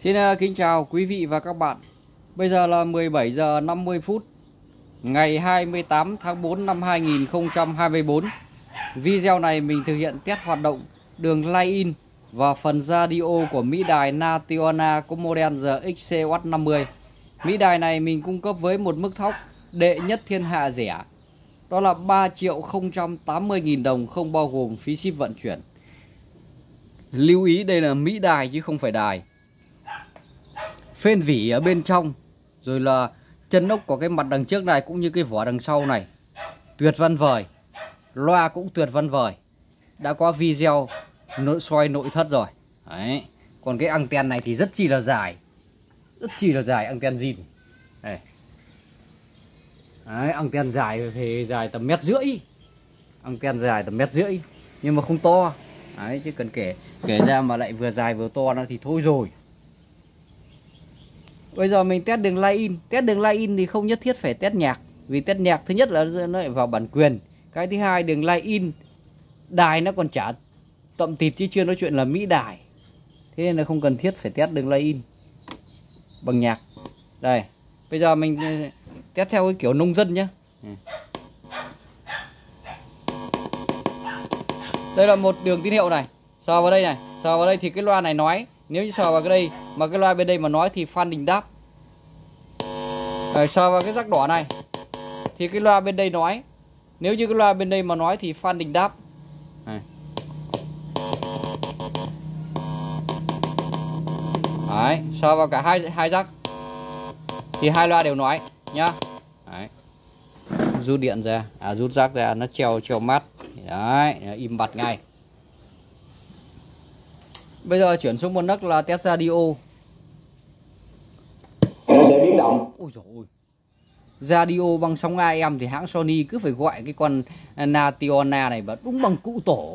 Xin kính chào quý vị và các bạn. Bây giờ là 17 giờ 50 phút ngày 28 tháng 4 năm 2024. Video này mình thực hiện test hoạt động đường line-in và phần radio của Mỹ đài Nationa có model GXCW50. Mỹ đài này mình cung cấp với một mức thóc đệ nhất thiên hạ rẻ. Đó là 3.080.000 đồng không bao gồm phí ship vận chuyển. Lưu ý đây là Mỹ đài chứ không phải đài. Phên vỉ ở bên trong, rồi là chân ốc của cái mặt đằng trước này cũng như cái vỏ đằng sau này tuyệt vời vời. Loa cũng tuyệt vời vời. Đã có video xoay nội thất rồi. Đấy. Còn cái anten này thì rất chi là dài. Rất chi là dài, anten zin. Đây. Đấy, anten dài thì dài tầm 1,5 m. Anten dài tầm 1,5 m nhưng mà không to. Đấy, chứ cần kể ra mà lại vừa dài vừa to nó thì thôi rồi. Bây giờ mình test đường line-in. Test đường line-in thì không nhất thiết phải test nhạc. Vì test nhạc thứ nhất là nó lại vào bản quyền. Cái thứ hai, đường line-in đài nó còn chả tậm tịt chứ chưa nói chuyện là Mỹ đài. Thế nên là không cần thiết phải test đường line-in bằng nhạc. Đây, bây giờ mình test theo cái kiểu nông dân nhé. Đây là một đường tín hiệu này. Sờ vào đây này. Sờ vào đây thì cái loa này nói. Nếu như sờ vào cái đây mà cái loa bên đây mà nói thì Phan Đình đáp. Rồi, sờ vào cái rắc đỏ này thì cái loa bên đây nói. Nếu như cái loa bên đây mà nói thì Phan Đình đáp. Đấy, sờ vào cả hai rắc thì hai loa đều nói nhá. Đấy. Rút điện ra, rút rác ra nó treo mát. Đấy, im bặt ngay. Bây giờ chuyển xuống một nấc là test radio. Nó sẽ biến động. Ôi dồi ôi. Radio bằng sóng AM thì hãng Sony cứ phải gọi cái con Nationa này và đúng bằng cụ tổ.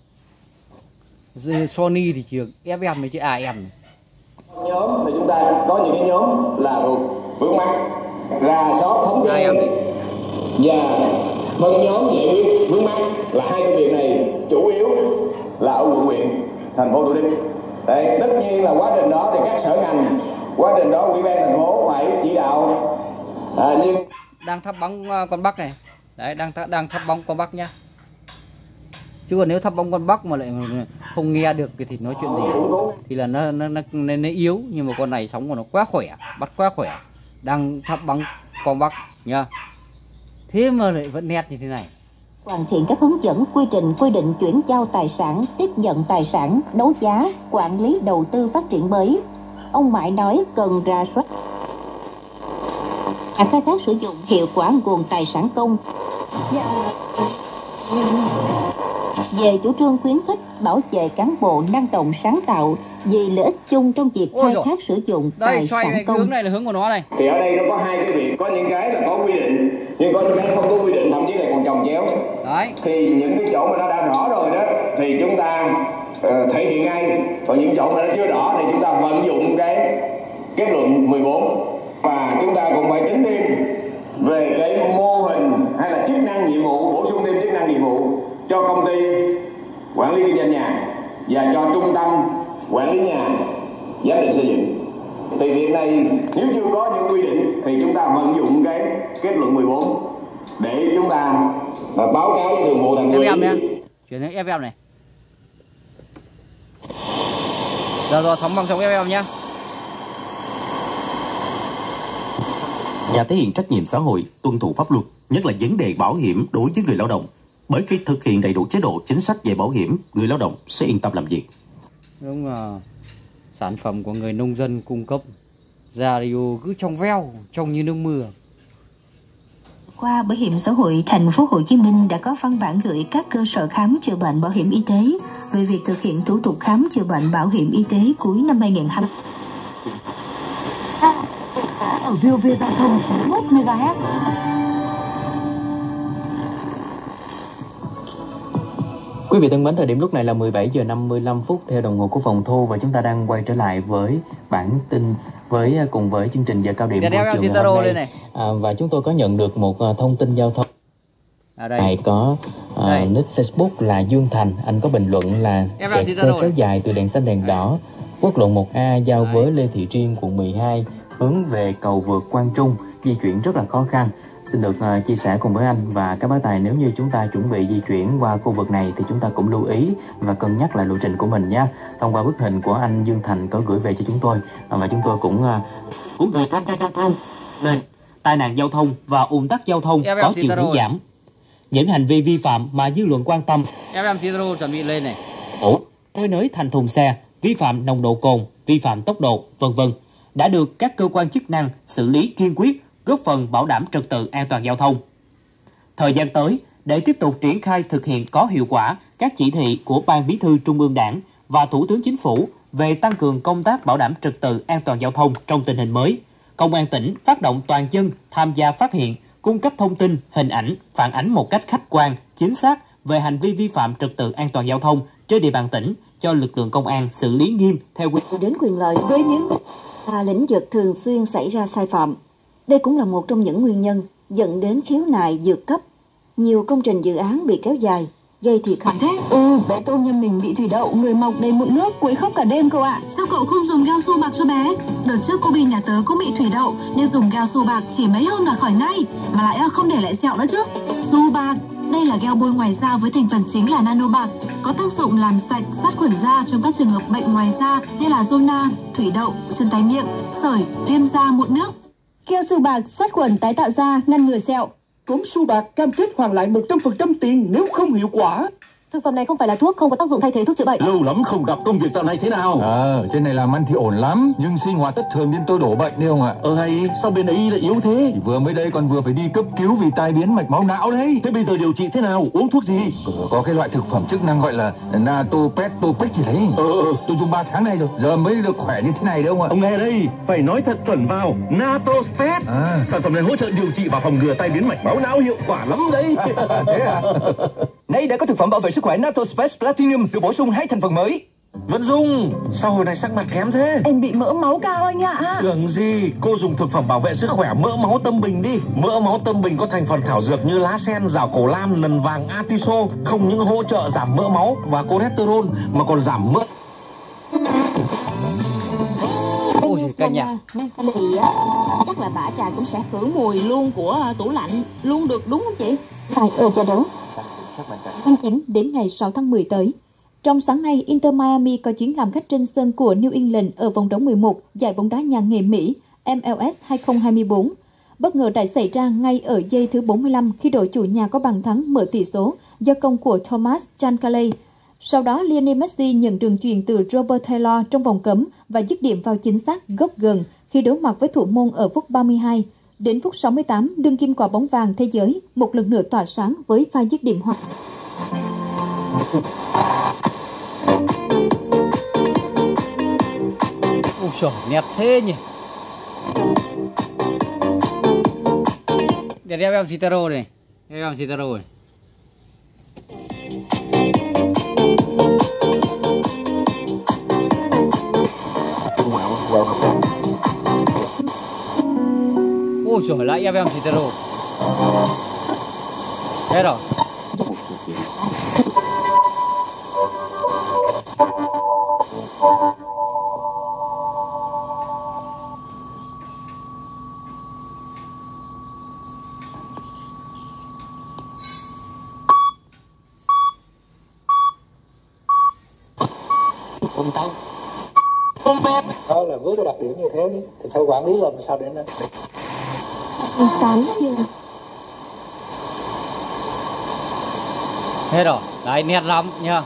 Sony thì chỉ được FM với chứ AM. Nhóm thì chúng ta có những cái nhóm là thuộc vướng mắc, rà soát thống kê và phân nhóm giải quyết vướng mắc là hai công việc này chủ yếu là ở quận huyện, thành phố Thủ Đức. Đấy, tất nhiên là quá trình đó thì các sở ngành, quá trình đó ủy ban thành phố phải chỉ đạo. Nhưng đang thắp bóng con Bắc này. Đấy, đang thắp bóng con Bắc nhá. Chứ còn nếu thắp bóng con Bắc mà lại không nghe được thì nói chuyện gì thì là nó yếu. Nhưng mà con này sóng của nó quá khỏe, bắt quá khỏe. Đang thắp bóng con Bắc nhá. Thế mà lại vẫn nét như thế này. Hoàn thiện các hướng dẫn, quy trình, quy định chuyển giao tài sản, tiếp nhận tài sản, đấu giá, quản lý đầu tư phát triển mới. Ông Mãi nói cần rà soát khai thác sử dụng hiệu quả nguồn tài sản công. Về chủ trương khuyến khích bảo vệ cán bộ năng động sáng tạo vì lợi ích chung trong việc khai thác sử dụng tài sản công. Hướng này là hướng của nó này. Thì ở đây nó có hai cái việc, có những cái là có quy định nhưng có những cái không có quy định, thậm chí là còn chồng chéo. Đấy. Thì những cái chỗ mà nó đã rõ rồi đó thì chúng ta thể hiện ngay, còn những chỗ mà nó chưa rõ thì chúng ta vận dụng cái kết luận 14 và chúng ta cũng phải tính thêm về cái mô hình hay là chức năng nhiệm vụ, bổ sung thêm chức năng nhiệm vụ cho công ty quản lý kinh doanh nhà và cho trung tâm quản lý nhà giám định xây dựng. Thì việc này nếu chưa có những quy định thì chúng ta vận dụng cái kết luận 14 để chúng ta báo cáo với thường vụ thành ủy. Chuyển đến FM này. Rồi sóng bằng sóng FM nhá. Nhà thể hiện trách nhiệm xã hội, tuân thủ pháp luật, nhất là vấn đề bảo hiểm đối với người lao động. Bởi khi thực hiện đầy đủ chế độ chính sách về bảo hiểm, người lao động sẽ yên tâm làm việc. Đúng là sản phẩm của người nông dân cung cấp. Radio cứ trong veo, trong như nước mưa. Qua Bảo hiểm xã hội thành phố Hồ Chí Minh đã có văn bản gửi các cơ sở khám chữa bệnh bảo hiểm y tế về việc thực hiện thủ tục khám chữa bệnh bảo hiểm y tế cuối năm 2020. Ở VOV Giao thông 91 MHz. Quý vị thân mến, thời điểm lúc này là 17 giờ 55 phút theo đồng hồ của phòng thu và chúng ta đang quay trở lại với bản tin cùng với chương trình giờ cao điểm của chiều ngày hôm nay. Và chúng tôi có nhận được một thông tin giao thông. Đây có nick Facebook là Dương Thành, anh có bình luận là kẹt xe kéo dài từ đèn xanh đèn đỏ Quốc lộ 1A giao với Lê Thị Triên, quận 12, hướng về cầu vượt Quang Trung, di chuyển rất là khó khăn. Xin được chia sẻ cùng với anh và các bác tài, nếu như chúng ta chuẩn bị di chuyển qua khu vực này thì chúng ta cũng lưu ý và cân nhắc lại lộ trình của mình nhé. Thông qua bức hình của anh Dương Thành có gửi về cho chúng tôi, và chúng tôi cũng gửi tham gia giao thông nên tai nạn giao thông và ùn tắc giao thông có chiều hướng giảm. Những hành vi vi phạm mà dư luận quan tâm. Em Citaro chuẩn bị lên này. Cơi nới thành thùng xe, vi phạm nồng độ cồn, vi phạm tốc độ, v.v. đã được các cơ quan chức năng xử lý kiên quyết, góp phần bảo đảm trật tự an toàn giao thông. Thời gian tới, để tiếp tục triển khai thực hiện có hiệu quả các chỉ thị của Ban Bí thư Trung ương Đảng và Thủ tướng Chính phủ về tăng cường công tác bảo đảm trật tự an toàn giao thông trong tình hình mới, Công an tỉnh phát động toàn dân tham gia phát hiện, cung cấp thông tin, hình ảnh, phản ánh một cách khách quan, chính xác về hành vi vi phạm trật tự an toàn giao thông trên địa bàn tỉnh cho lực lượng công an xử lý nghiêm theo quy định. Đến quyền lợi với những lĩnh vực thường xuyên xảy ra sai phạm. Đây cũng là một trong những nguyên nhân dẫn đến khiếu nại vượt cấp. Nhiều công trình dự án bị kéo dài, gây thiệt hại. Bé Tôn nhà mình bị thủy đậu, người mọc đầy mụn nước, quấy khóc cả đêm cậu ạ. Sao cậu không dùng Gao Su bạc cho bé? Đợt trước cô Bin nhà tớ cũng bị thủy đậu, nhưng dùng Gao Su bạc chỉ mấy hôm là khỏi ngay, mà lại không để lại sẹo nữa chứ. Su bạc, đây là gel bôi ngoài da với thành phần chính là nano bạc, có tác dụng làm sạch, sát khuẩn da trong các trường hợp bệnh ngoài da như là zona, thủy đậu, chân tay miệng, sởi, viêm da, mụn nước. Gel Su bạc sát khuẩn tái tạo da, ngăn ngừa sẹo. Cốm Su bạc cam kết hoàn lại 100% tiền nếu không hiệu quả. Thực phẩm này không phải là thuốc, không có tác dụng thay thế thuốc chữa bệnh. Lâu lắm không gặp, công việc dạo này thế nào? Trên này làm ăn thì ổn lắm, nhưng sinh hoạt thất thường nên tôi đổ bệnh đấy không ạ? Hay, sao bên ấy lại yếu thế? Thì vừa mới đây còn vừa phải đi cấp cứu vì tai biến mạch máu não đấy. Thế bây giờ điều trị thế nào? Uống thuốc gì? Có cái loại thực phẩm chức năng gọi là Natopet gì đấy. Tôi dùng 3 tháng nay rồi, giờ mới được khỏe như thế này đấy không ạ? Ông nghe đây, phải nói thật chuẩn vào. Natopet. Sản phẩm này hỗ trợ điều trị và phòng ngừa tai biến mạch máu não, hiệu quả lắm đấy. Thế à? Nay đã có thực phẩm bảo vệ sức khỏe Natospace Platinum được bổ sung 2 thành phần mới. Vẫn Dung, sao hồi này sắc mặt kém thế? Em bị mỡ máu cao anh ạ. Tưởng gì, cô dùng thực phẩm bảo vệ sức khỏe mỡ máu Tâm Bình đi. Mỡ máu Tâm Bình có thành phần thảo dược như lá sen, rào cổ lam, lần vàng, atiso, không những hỗ trợ giảm mỡ máu và cholesterol mà còn giảm mỡ. Ôi cả nhà. Chắc là bả trà cũng sẽ khử mùi luôn của tủ lạnh luôn được đúng không chị? Phải cha đúng. Tháng 9 đến ngày 6 tháng 10 tới. Trong sáng nay, Inter Miami có chuyến làm khách trên sân của New England ở vòng đấu 11 giải bóng đá nhà nghề Mỹ MLS 2024. Bất ngờ đã xảy ra ngay ở giây thứ 45 khi đội chủ nhà có bàn thắng mở tỷ số do công của Thomas Chancalay. Sau đó, Lionel Messi nhận đường chuyền từ Robert Taylor trong vòng cấm và dứt điểm vào chính xác góc gần khi đối mặt với thủ môn ở phút 32. Đến phút 68, đương kim quả bóng vàng thế giới một lần nữa tỏa sáng với pha dứt điểm hoặc. Ôi trời, đẹp thế nhỉ. Để đeo em Citaro này. Đeo em Citaro này. Ôi trời, lại em Citaro. Thế rồi. Không tăng, không phép. Đó là với cái đặc điểm như thế thì phải quản lý làm sao để nó. Hết rồi, đấy nét lắm nha.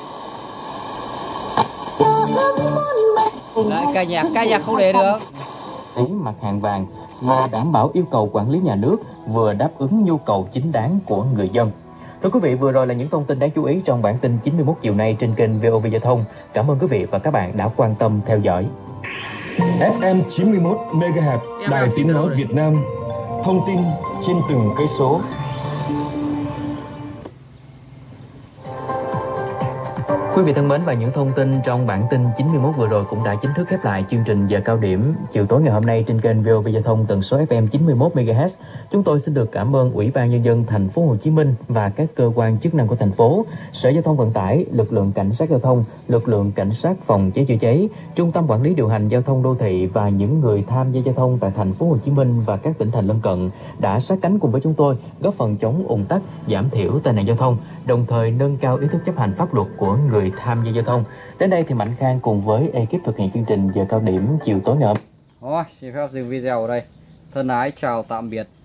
Đấy, ca nhạc không để được. Mặt hàng vàng vừa đảm bảo yêu cầu quản lý nhà nước, vừa đáp ứng nhu cầu chính đáng của người dân. Thưa quý vị, vừa rồi là những thông tin đáng chú ý trong bản tin 91 chiều nay trên kênh VOV Giao thông. Cảm ơn quý vị và các bạn đã quan tâm theo dõi. FM 91 MHz, Đài Tiếng nói Việt Nam. Thông tin trên từng cây số. Quý Quý vị thân mến, và những thông tin trong bản tin 91 vừa rồi cũng đã chính thức khép lại chương trình giờ cao điểm chiều tối ngày hôm nay trên kênh VOV Giao thông tần số FM 91 MHz. Chúng tôi xin được cảm ơn Ủy ban Nhân dân thành phố Hồ Chí Minh và các cơ quan chức năng của thành phố, Sở Giao thông Vận tải, lực lượng cảnh sát giao thông, lực lượng cảnh sát phòng cháy chữa cháy, Trung tâm quản lý điều hành giao thông đô thị và những người tham gia giao thông tại thành phố Hồ Chí Minh và các tỉnh thành lân cận đã sát cánh cùng với chúng tôi góp phần chống ùn tắc, giảm thiểu tai nạn giao thông, đồng thời nâng cao ý thức chấp hành pháp luật của người tham gia giao thông. Đến đây thì Mạnh Khang cùng với ekip thực hiện chương trình giờ cao điểm chiều tối ngày hôm. Xin phép dừng video ở đây. Thân ái chào tạm biệt.